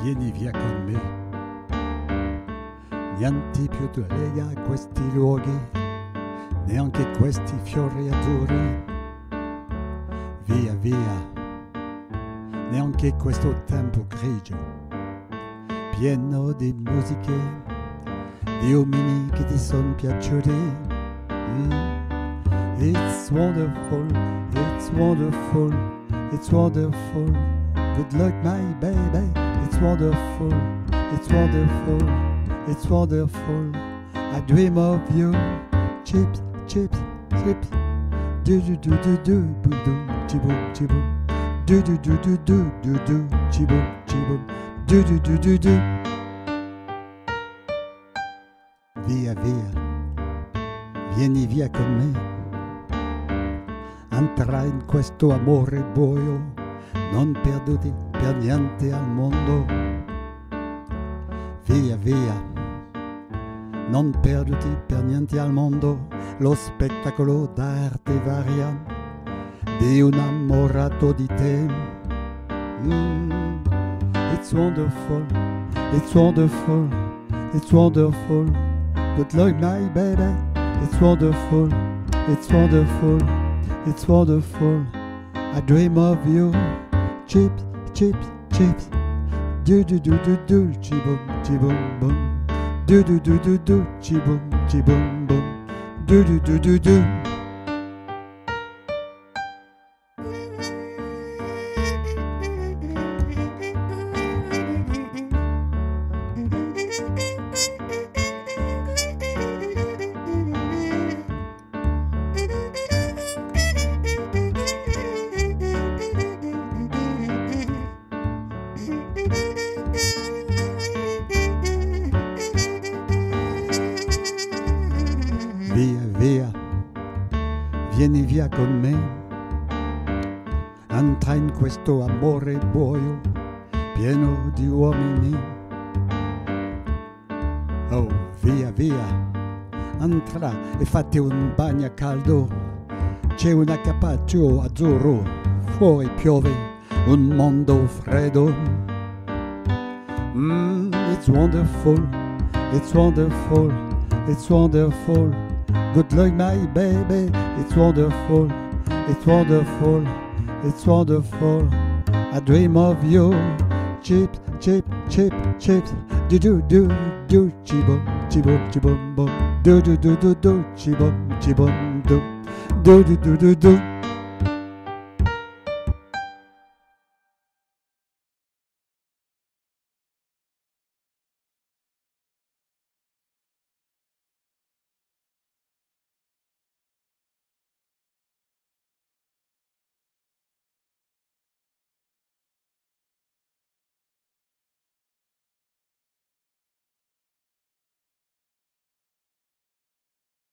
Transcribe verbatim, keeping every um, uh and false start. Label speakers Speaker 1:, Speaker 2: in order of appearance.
Speaker 1: vieni via con me. Niente più ti lega a questi luoghi, neanche questi fiori azzurri. Via, via, neanche questo tempo grigio, pieno di musiche, di uomini che ti sono piaciuti. Mm. It's wonderful, it's wonderful, it's wonderful. Good luck, my baby. It's wonderful, it's wonderful, it's wonderful. I dream of you. Chips, chips, chips. Do do do do do do do. Chiboom, chiboom. Do do do do do do do. Chiboom, chiboom. Do do do do do. Via, via, vieni via con me. Entra in questo amore buio, non perduti per niente al mondo. Via, via, non perduti per niente al mondo. Lo spettacolo d'arte varia di un innamorato di te. Mm. It's wonderful, it's wonderful, it's wonderful. Good luck, my baby. It's wonderful, it's wonderful, it's wonderful. I dream of you. Chips, chips, chips. Do do do do do. Chiboom, chiboom, boom. Do do do do do. Chiboom, chiboom, boom. Do do do do do. Via, via, vieni via con me. Entra in questo amore buio, pieno di uomini. Oh, via, via, entra e fatti un bagno caldo. C'è un accappaccio azzurro, fuori piove, un mondo freddo. Mm, it's wonderful, it's wonderful, it's wonderful. Good luck, my baby. It's wonderful, it's wonderful, it's wonderful. I dream of you. Chips, chip, chip, chips. Do do do do. Chiboom, chiboom, chiboom, boom. Do do do do do. Chiboom, chiboom, do. Do do do do do.